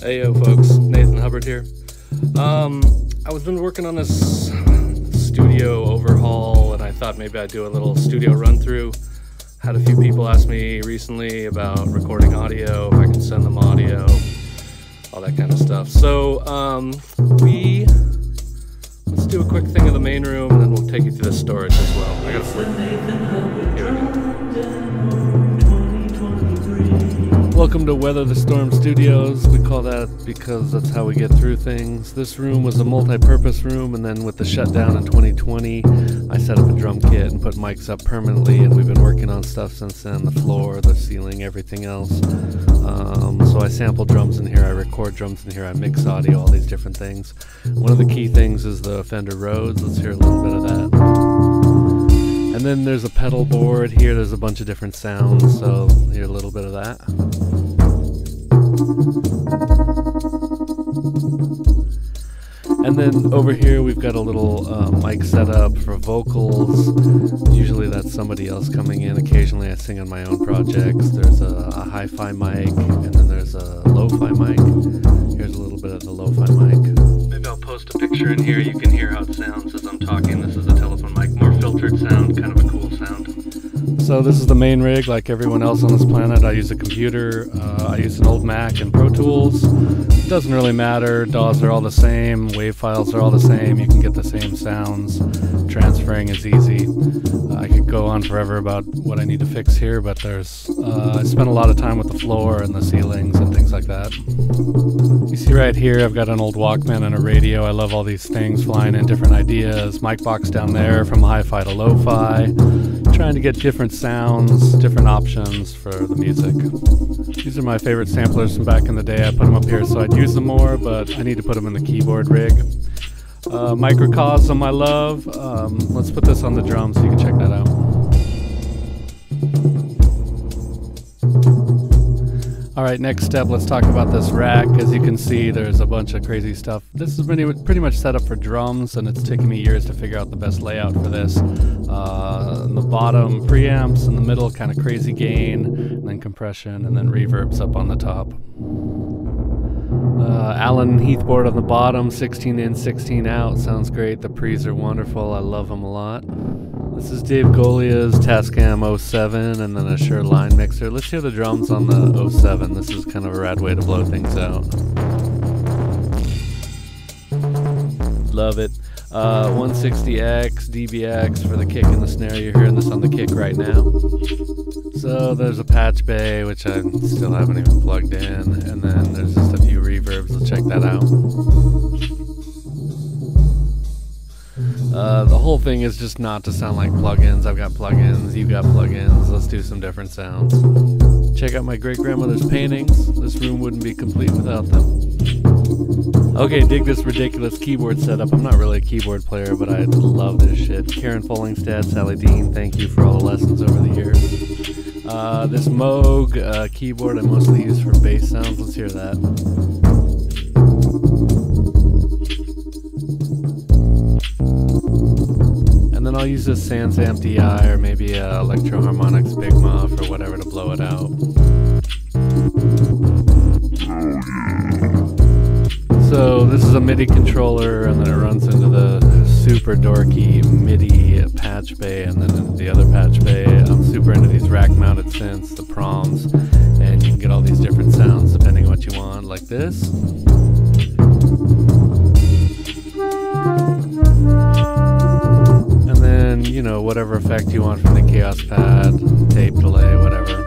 Ayo folks, Nathan Hubbard here. I was been working on this studio overhaul and I thought maybe I'd do a little studio run through. Had a few people ask me recently about recording audio, if I can send them audio, all that kind of stuff. So let's do a quick thing in the main room and then we'll take you through the storage as well. I gotta flip. Here we go. Welcome to Weather the Storm Studios. We call that because that's how we get through things. This room was a multi-purpose room, and then with the shutdown in 2020, I set up a drum kit and put mics up permanently, and we've been working on stuff since then, the floor, the ceiling, everything else. So I sample drums in here, I record drums in here, I mix audio, all these different things. One of the key things is the Fender Rhodes. Let's hear a little bit of that. And then there's a pedal board here, there's a bunch of different sounds, so hear a little bit of that. And then over here we've got a little mic setup for vocals. Usually that's somebody else coming in. Occasionally I sing on my own projects. There's a hi-fi mic, and then there's a lo-fi mic. Here's a little bit of the lo-fi mic. Maybe I'll post a picture in here. You can hear how it sounds as I'm talking. This is a telephone mic, more filtered sound, kind of a cool sound. So this is the main rig. Like everyone else on this planet, I use a computer. I use an old Mac and Pro Tools. It doesn't really matter. DAWs are all the same. WAV files are all the same. You can get the same sounds. Transferring is easy. I could go on forever about what I need to fix here, but there's I spent a lot of time with the floor and the ceilings and things like that. You see right here, I've got an old Walkman and a radio. I love all these things flying in different ideas. Mic box down there from hi-fi to lo-fi. Trying to get different sounds, different options for the music. These are my favorite samplers from back in the day. I put them up here so I'd use them more, but I need to put them in the keyboard rig. Microcosm I love. Let's put this on the drums so you can check that out. Alright, next step, let's talk about this rack. As you can see, there's a bunch of crazy stuff. This is pretty much set up for drums, and it's taken me years to figure out the best layout for this. In the bottom, preamps, in the middle, kind of crazy gain, and then compression, and then reverbs up on the top. Allen Heath board on the bottom, 16 in, 16 out, sounds great. The pre's are wonderful, I love them a lot. This is Dave Golia's Tascam 07 and then a Shure line mixer. Let's hear the drums on the 07. This is kind of a rad way to blow things out. Love it. 160X, DBX for the kick and the snare. You're hearing this on the kick right now. So there's a patch bay, which I still haven't even plugged in. And then there's just a few reverbs. Let's check that out. The whole thing is just not to sound like plugins. I've got plugins, you've got plugins. Let's do some different sounds. Check out my great-grandmother's paintings. This room wouldn't be complete without them. Okay, dig this ridiculous keyboard setup. I'm not really a keyboard player, but I love this shit. Karen Follingstad, Sally Dean, thank you for all the lessons over the years. This Moog keyboard I mostly use for bass sounds. Let's hear that. And then I'll use this Sans Amp DI or maybe Electro Harmonix Big Muff or whatever to blow it out. So this is a MIDI controller, and then it runs into the super dorky MIDI patch bay, and then into the other patch bay. I'm super into these rack-mounted synths, the proms, and you can get all these different sounds depending on what you want, like this. And then, you know, whatever effect you want from the Chaos Pad, tape delay, whatever.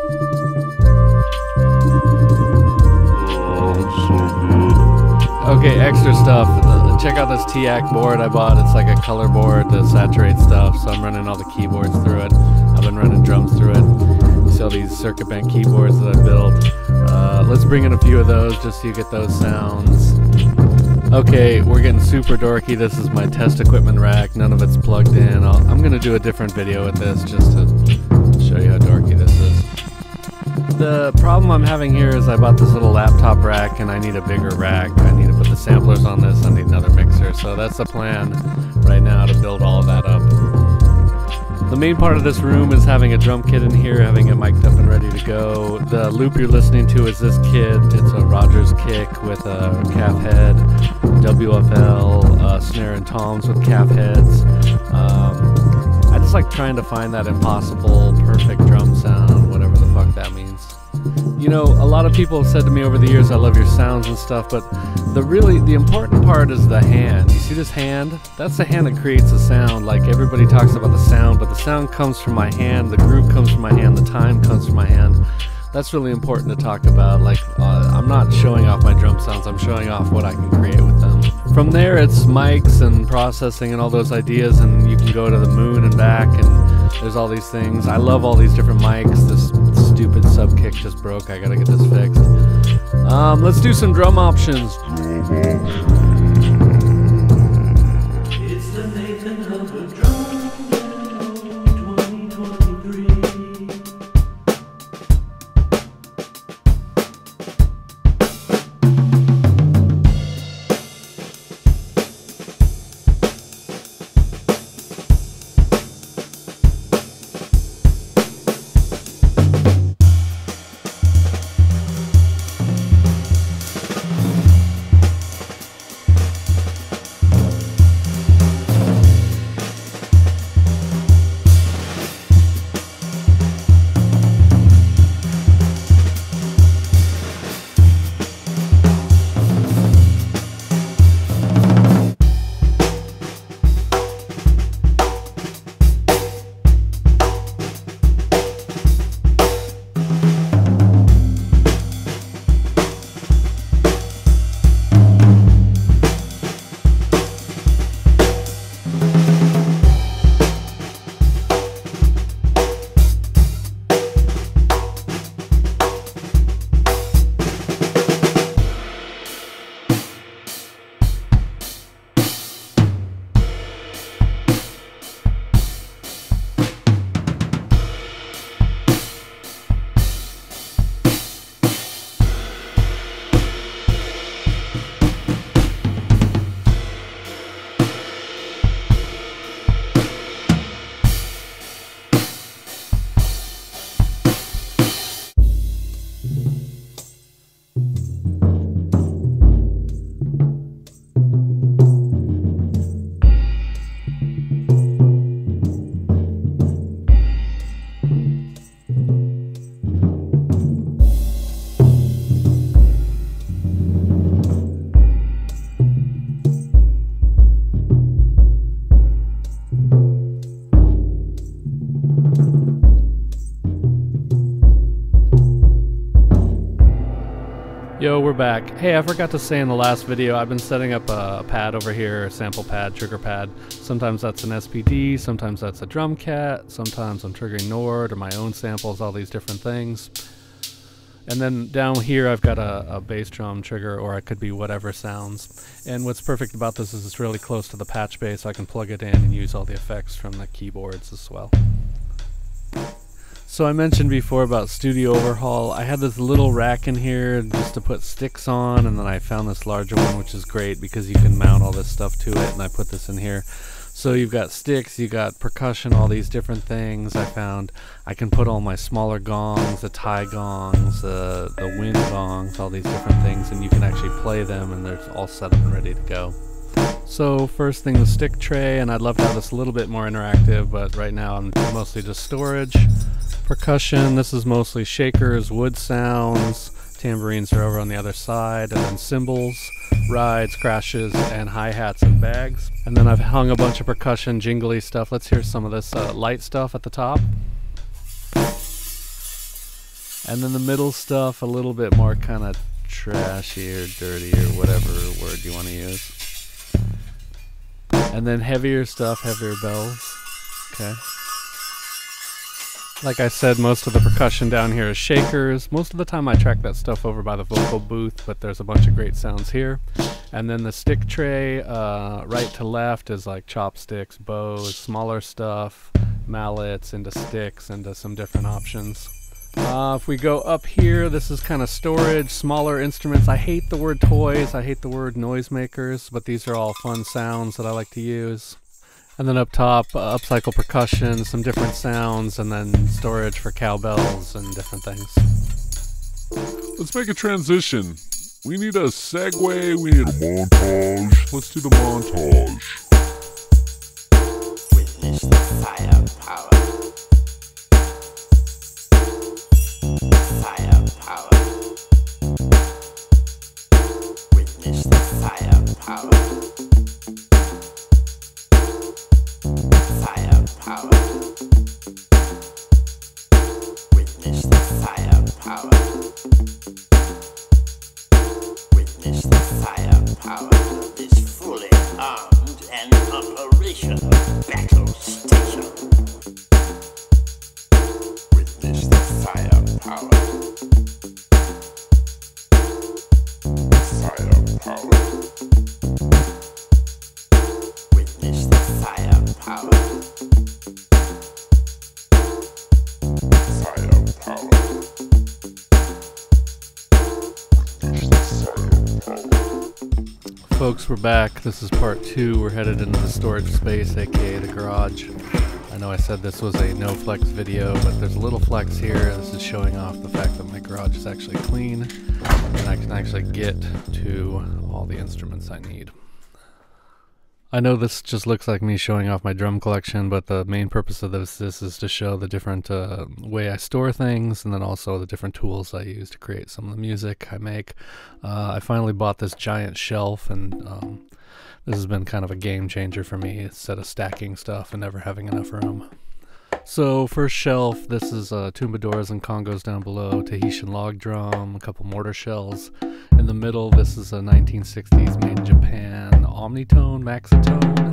Okay, extra stuff. Check out this TAC board I bought. It's like a color board to saturate stuff, so I'm running all the keyboards through it. I've been running drums through it. You see all these circuit bent keyboards that I built. Let's bring in a few of those just so you get those sounds. Okay, we're getting super dorky. This is my test equipment rack. None of it's plugged in. I'm going to do a different video with this just to show you how dorky this is. The problem I'm having here is I bought this little laptop rack and I need a bigger rack. I need to put the samplers on this. I need another mixer. So that's the plan right now, to build all of that up. The main part of this room is having a drum kit in here, having it mic'd up and ready to go. The loop you're listening to is this kit. It's a Rogers kick with a calf head, WFL, snare and toms with calf heads. I just like trying to find that impossible, perfect drum sound, whatever the fuck that means. You know, a lot of people have said to me over the years, I love your sounds and stuff, but the important part is the hand. You see this hand? That's the hand that creates the sound. Like, everybody talks about the sound, but the sound comes from my hand, the groove comes from my hand, the time comes from my hand. That's really important to talk about. Like, I'm not showing off my drum sounds, I'm showing off what I can create with them. From there, it's mics and processing and all those ideas, and you can go to the moon and back, and there's all these things. I love all these different mics. This stupid sub kick just broke. I gotta get this fixed. Let's do some drum options. It's the Nathan Hubbard drum 2023. Yo, we're back. Hey, I forgot to say in the last video, I've been setting up a pad over here, a sample pad, trigger pad. Sometimes that's an SPD, sometimes that's a drum cat, sometimes I'm triggering Nord or my own samples, all these different things. And then down here I've got a bass drum trigger, or it could be whatever sounds. And what's perfect about this is it's really close to the patch bay, so I can plug it in and use all the effects from the keyboards as well. So I mentioned before about studio overhaul. I had this little rack in here just to put sticks on, and then I found this larger one, which is great because you can mount all this stuff to it, and I put this in here. So you've got sticks, you got percussion, all these different things. I found I can put all my smaller gongs, the tie gongs, the wind gongs, all these different things, and you can actually play them, and they're all set up and ready to go. So first thing, the stick tray, and I'd love to have this a little bit more interactive, but right now I'm mostly just storage. Percussion, this is mostly shakers, wood sounds, tambourines are over on the other side, and then cymbals, rides, crashes, and hi-hats and bags. And then I've hung a bunch of percussion, jingly stuff. Let's hear some of this light stuff at the top. And then the middle stuff, a little bit more kind of trashy or dirty or whatever word you want to use. And then heavier stuff, heavier bells. Okay. Like I said, most of the percussion down here is shakers. Most of the time I track that stuff over by the vocal booth, but there's a bunch of great sounds here. And then the stick tray, right to left, is like chopsticks, bows, smaller stuff, mallets, into sticks, into some different options. If we go up here, this is kind of storage, smaller instruments. I hate the word toys, I hate the word noisemakers, but these are all fun sounds that I like to use. And then up top, upcycle percussion, some different sounds, and then storage for cowbells and different things. Let's make a transition. We need a segue, we need a montage. Let's do the montage. Witness the firepower. Firepower. Witness the firepower. Firepower. Witness the firepower. Witness the firepower of this fully armed and operational battle station. Witness the firepower. Firepower. Witness the firepower. Firepower. Folks, we're back. This is part 2. We're headed into the storage space, aka the garage. I know I said this was a no flex video, but there's a little flex here. This is showing off the fact that my garage is actually clean and I can actually get to all the instruments I need. I know this just looks like me showing off my drum collection, but the main purpose of this is to show the different way I store things, and then also the different tools I use to create some of the music I make. I finally bought this giant shelf, and this has been kind of a game changer for me instead of stacking stuff and never having enough room. So first shelf, this is tumbadores and congos down below, Tahitian log drum, a couple mortar shells. In the middle, this is a 1960s made in Japan omnitone, maxitone,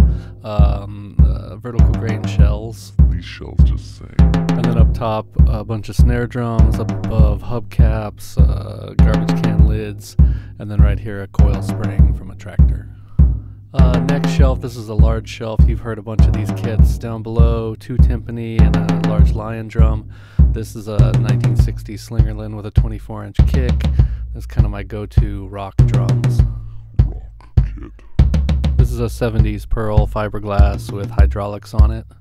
vertical grain shells. These shells just sing. And then up top, a bunch of snare drums, up above hubcaps, garbage can lids, and then right here a coil spring from a tractor. Next shelf, this is a large shelf. You've heard a bunch of these kits. Down below, 2 timpani and a large lion drum. This is a 1960s Slingerland with a 24-inch kick. That's kind of my go-to rock drums. Rock kit. This is a 70s Pearl fiberglass with hydraulics on it.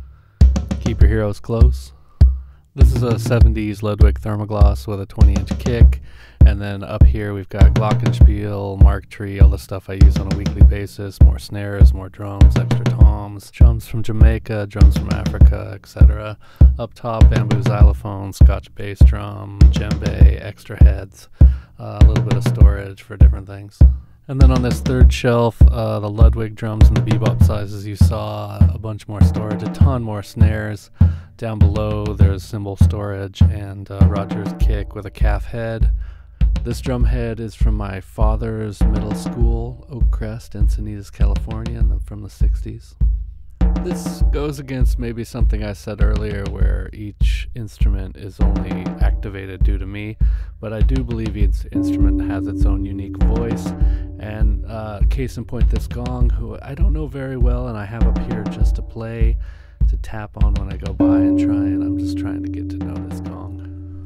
Keep your heroes close. This is a 70s Ludwig thermoglass with a 20-inch kick. And then up here we've got glockenspiel, mark tree, all the stuff I use on a weekly basis. More snares, more drums, extra toms, drums from Jamaica, drums from Africa, etc. Up top, bamboo xylophone, Scotch bass drum, djembe, extra heads, a little bit of storage for different things. And then on this third shelf, the Ludwig drums and the bebop sizes you saw, a bunch more storage, a ton more snares. Down below there's cymbal storage and Rogers kick with a calf head. This drum head is from my father's middle school, Oak Crest, Encinitas, California, from the 60s. This goes against maybe something I said earlier where each instrument is only activated due to me, but I do believe each instrument has its own unique voice. And case in point, this gong, who I don't know very well and I have up here just to play, to tap on when I go by and try, and I'm just trying to get to know this gong.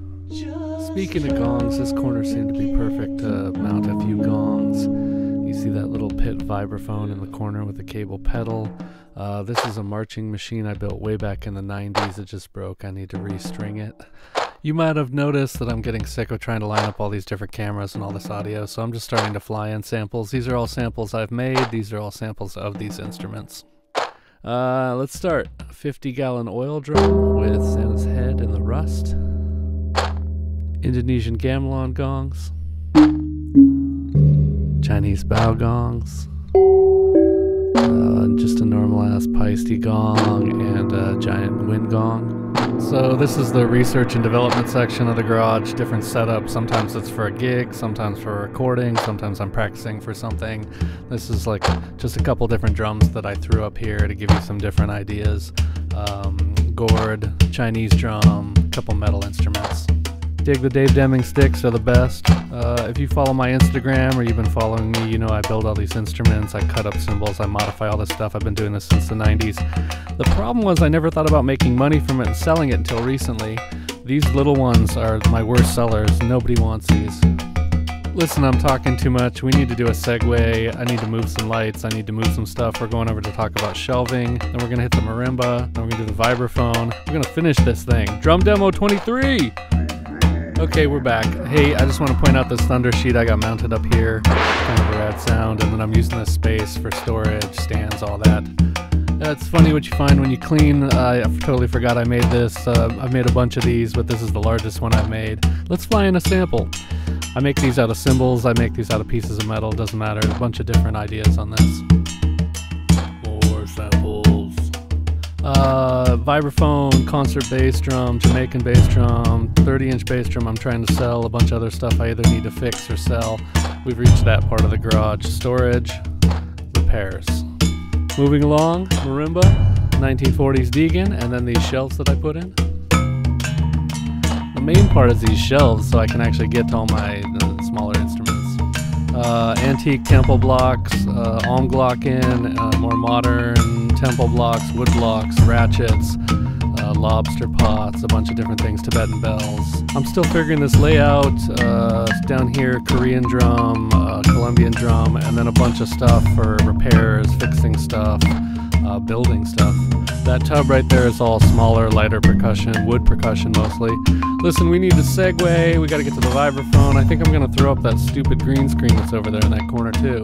Speaking of gongs, this corner seemed to be perfect to mount a few gongs. You see that little pit vibraphone in the corner with a cable pedal. This is a marching machine I built way back in the 90s. It just broke. I need to restring it. You might have noticed that I'm getting sick of trying to line up all these different cameras and all this audio, so I'm just starting to fly in samples. These are all samples I've made. These are all samples of these instruments. Let's start. 50-gallon oil drum with Santa's head and the rust. Indonesian gamelan gongs. Chinese bow gongs. Just a normal-ass Paiste gong and a giant wind gong. So this is the research and development section of the garage. Different setups. Sometimes it's for a gig, sometimes for a recording, sometimes I'm practicing for something. This is like just a couple different drums that I threw up here to give you some different ideas. Gourd, Chinese drum, a couple metal instruments. Dig the Dave Deming sticks are the best. If you follow my Instagram or you've been following me, you know I build all these instruments, I cut up cymbals, I modify all this stuff. I've been doing this since the 90s. The problem was I never thought about making money from it and selling it until recently. These little ones are my worst sellers. Nobody wants these. Listen, I'm talking too much. We need to do a segue. I need to move some lights. I need to move some stuff. We're going over to talk about shelving. Then we're going to hit the marimba. Then we're going to do the vibraphone. We're going to finish this thing. Drum demo 23! Okay, we're back. Hey, I just want to point out this thunder sheet I got mounted up here. Kind of a rad sound. And then I'm using this space for storage, stands, all that. It's funny what you find when you clean. I totally forgot I made this. I've made a bunch of these, but this is the largest one I've made. Let's fly in a sample. I make these out of cymbals, I make these out of pieces of metal, doesn't matter. A bunch of different ideas on this. More samples. Vibraphone, concert bass drum, Jamaican bass drum, 30-inch bass drum I'm trying to sell, a bunch of other stuff I either need to fix or sell. We've reached that part of the garage. Storage, repairs. Moving along, marimba, 1940s Deegan, and then these shelves that I put in. The main part is these shelves, so I can actually get to all my smaller instruments. Antique tempo blocks, Glocken, more modern tempo blocks, wood blocks, ratchets, lobster pots, a bunch of different things, Tibetan bells. I'm still figuring this layout. Down here, Korean drum, Colombian drum, and then a bunch of stuff for repairs, fixing stuff, building stuff. That tub right there is all smaller, lighter percussion, wood percussion mostly. Listen, we need to segue, we gotta get to the vibraphone. I think I'm gonna throw up that stupid green screen that's over there in that corner too.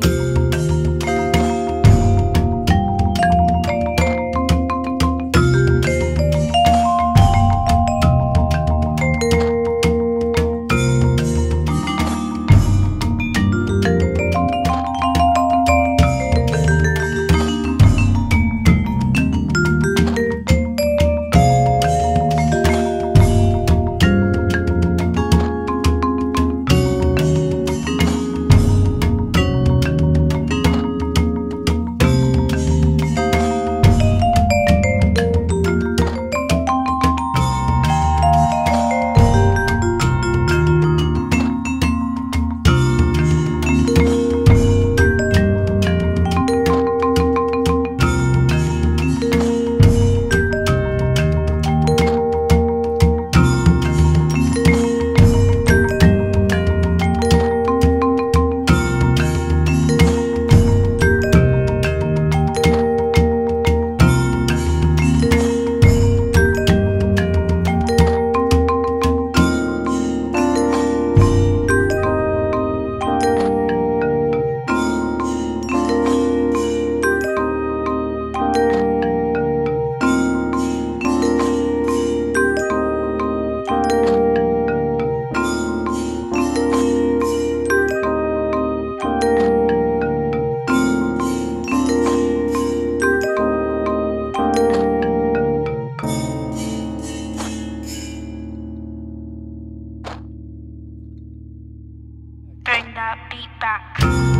Bring that beat back.